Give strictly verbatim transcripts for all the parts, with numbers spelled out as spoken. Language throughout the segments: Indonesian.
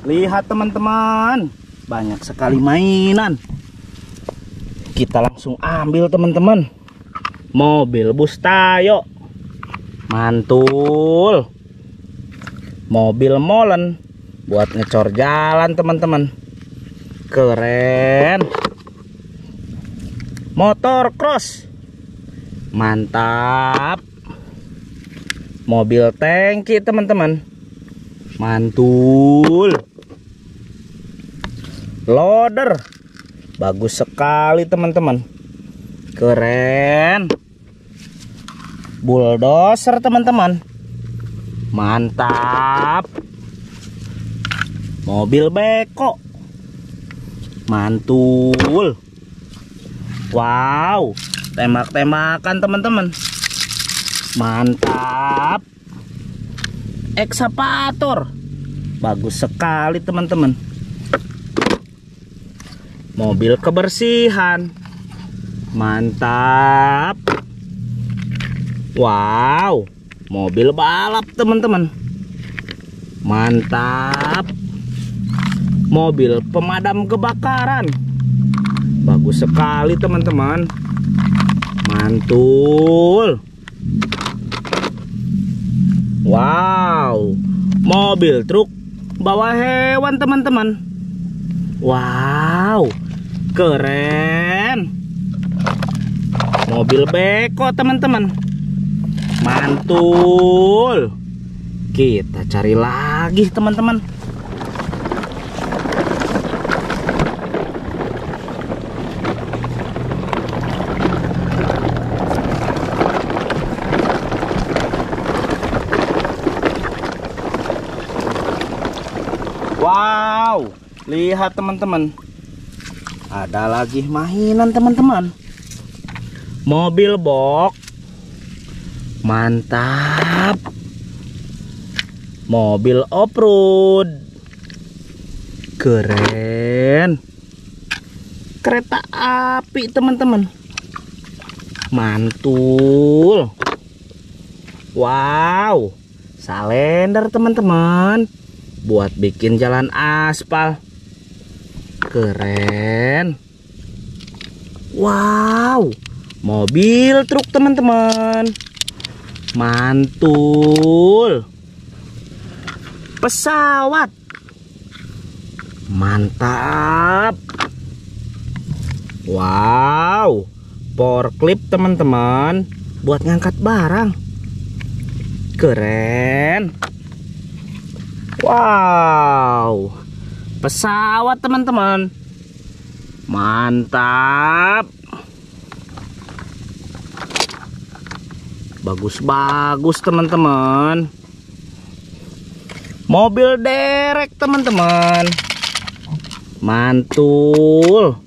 lihat teman-teman, banyak sekali mainan. Kita langsung ambil teman-teman. Mobil bus Tayo, mantul. Mobil molen buat ngecor jalan teman-teman, keren. Motor cross, mantap. Mobil tangki teman-teman, mantul. Loader, bagus sekali teman-teman, keren. Bulldozer teman-teman, mantap. Mobil beko, mantul. Wow, tembak-tembakan teman-teman, mantap. Ekskavator, bagus sekali teman-teman. Mobil kebersihan, mantap. Wow, mobil balap teman-teman, mantap. Mobil pemadam kebakaran, bagus sekali teman-teman, mantul. Wow, mobil truk bawa hewan teman-teman, wow, keren. Mobil beko teman-teman, mantul. Kita cari lagi teman-teman. Wow, lihat teman-teman, ada lagi mainan teman-teman. Mobil box, mantap. Mobil off-road, keren. Kereta api teman-teman, mantul. Wow, salender teman-teman, buat bikin jalan aspal, keren. Wow, mobil truk teman-teman, mantul. Pesawat, mantap. Wow, forklift teman-teman, buat ngangkat barang, keren. Wow, pesawat teman-teman, mantap. Bagus-bagus teman-teman. Mobil derek teman-teman, mantul.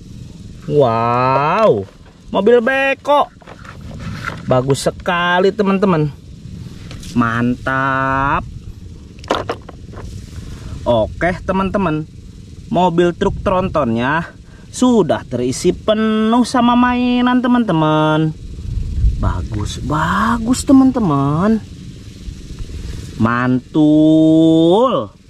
Wow, mobil beko, bagus sekali teman-teman, mantap. Oke teman-teman, mobil truk trontonnya sudah terisi penuh sama mainan teman-teman. Bagus, bagus teman-teman, mantul.